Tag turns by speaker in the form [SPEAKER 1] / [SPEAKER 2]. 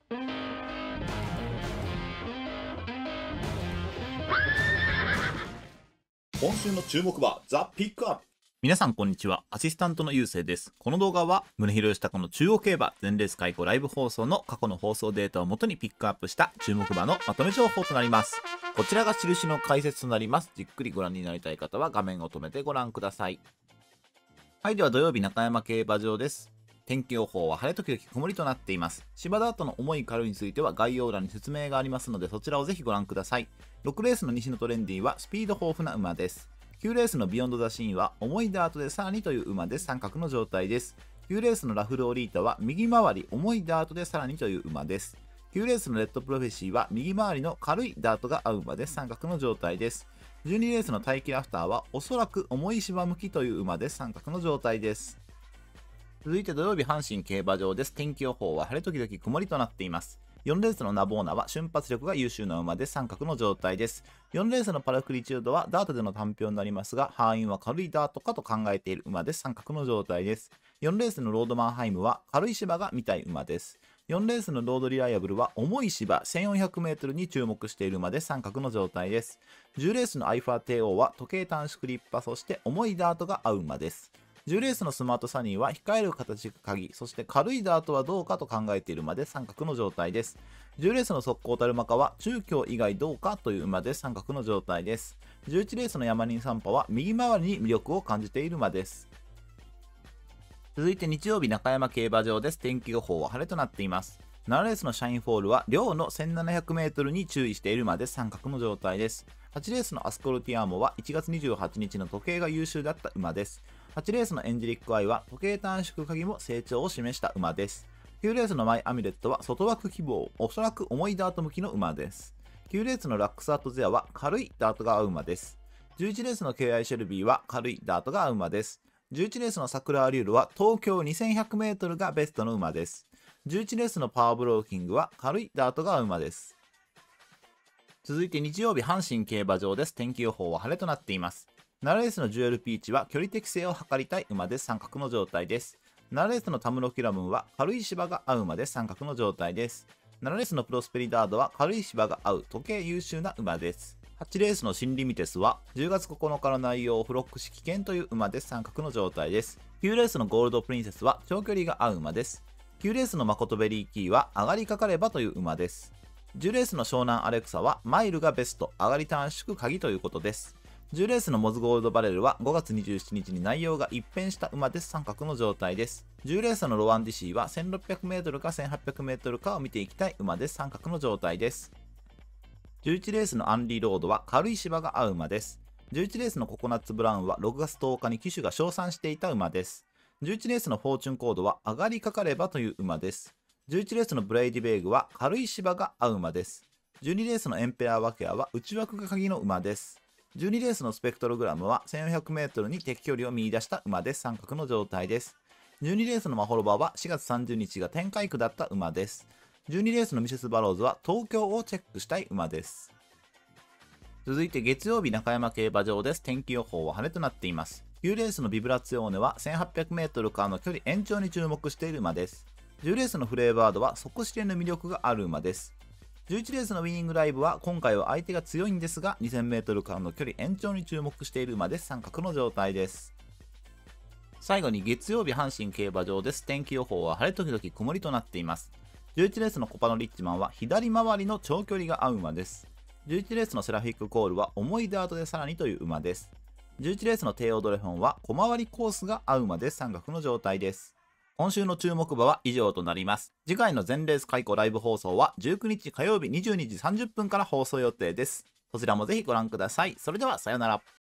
[SPEAKER 1] 今週の注目馬ザ・ピックアップ。
[SPEAKER 2] 皆さんこんにちは。アシスタントのゆうせいです。この動画は宗広義孝の中央競馬全レース開講ライブ放送の過去の放送データをもとにピックアップした注目馬のまとめ情報となります。こちらが印の解説となります。じっくりご覧になりたい方は画面を止めてご覧ください。はい、では土曜日中山競馬場です。天気予報は晴れ時々曇りとなっています。芝ダートの重い軽いについては概要欄に説明がありますのでそちらをぜひご覧ください。6レースの西のトレンディはスピード豊富な馬です。9レースのビヨンドザシーンは重いダートでさらにという馬で三角の状態です。9レースのラフルオリータは右回り重いダートでさらにという馬です。9レースのレッドプロフェシーは右回りの軽いダートが合う馬で三角の状態です。12レースの大気ラフターはおそらく重い芝向きという馬で三角の状態です。続いて土曜日阪神競馬場です。天気予報は晴れ時々曇りとなっています。4レースのナボーナは瞬発力が優秀な馬で三角の状態です。4レースのパラクリチュードはダートでの単標になりますが、敗因は軽いダートかと考えている馬で三角の状態です。4レースのロードマンハイムは軽い芝が見たい馬です。4レースのロードリライアブルは重い芝 1400m に注目している馬で三角の状態です。10レースのアイファー帝王は時計短縮リッパ、そして重いダートが合う馬です。10レースのスマートサニーは控える形が鍵、そして軽いダートはどうかと考えている馬で三角の状態です。10レースの速攻タルマカは中京以外どうかという馬で三角の状態です。11レースのヤマニンサンパは右回りに魅力を感じている馬です。続いて日曜日中山競馬場です。天気予報は晴れとなっています。7レースのシャインフォールは両の 1700m に注意している馬で三角の状態です。8レースのアスコルティアーモは1月28日の時計が優秀だった馬です。8レースのエンジェリックアイは時計短縮鍵も成長を示した馬です。9レースのマイアミュレットは外枠希望、おそらく重いダート向きの馬です。9レースのラックスアットゼアは軽いダートが合う馬です。11レースの KI シェルビーは軽いダートが合う馬です。11レースのサクラアリュールは東京 2100m がベストの馬です。11レースのパワーブローキングは軽いダートが合う馬です。続いて日曜日阪神競馬場です。天気予報は晴れとなっています。7レースのジュエルピーチは距離適正を図りたい馬で三角の状態です。7レースのタムロキラムンは軽い芝が合う馬で三角の状態です。7レースのプロスペリダードは軽い芝が合う時計優秀な馬です。8レースのシンリミテスは10月9日の内容をフロック式危険という馬で三角の状態です。9レースのゴールドプリンセスは長距離が合う馬です。9レースのマコトベリーキーは上がりかかればという馬です。10レースの湘南アレクサはマイルがベスト、上がり短縮鍵ということです。10レースのモズゴールドバレルは5月27日に内容が一変した馬で三角の状態です。10レースのロワンディシーは 1600m か 1800m かを見ていきたい馬で三角の状態です。11レースのアンリーロードは軽い芝が合う馬です。11レースのココナッツブラウンは6月10日に騎手が称賛していた馬です。11レースのフォーチュンコードは上がりかかればという馬です。11レースのブレイディベーグは軽い芝が合う馬です。12レースのエンペラーワケアは内枠が鍵の馬です。12レースのスペクトログラムは 1400m に適距離を見出した馬で三角の状態です。12レースのマホロバは4月30日が展開区だった馬です。12レースのミセスバローズは東京をチェックしたい馬です。続いて月曜日中山競馬場です。天気予報は晴れとなっています。9レースのビブラツィオーネは 1800m からの距離延長に注目している馬です。10レースのフレーバードは底知れぬ魅力がある馬です。11レースのウィニングライブは今回は相手が強いんですが 2000m からの距離延長に注目している馬で三角の状態です。最後に月曜日阪神競馬場です。天気予報は晴れ時々曇りとなっています。11レースのコパノリッチマンは左回りの長距離が合う馬です。11レースのセラフィックコールは重いダートでさらにという馬です。11レースのテイオドレフォンは小回りコースが合う馬で三角の状態です。今週の注目馬は以上となります。次回の全レース開講ライブ放送は19日火曜日22時30分から放送予定です。そちらもぜひご覧ください。それではさようなら。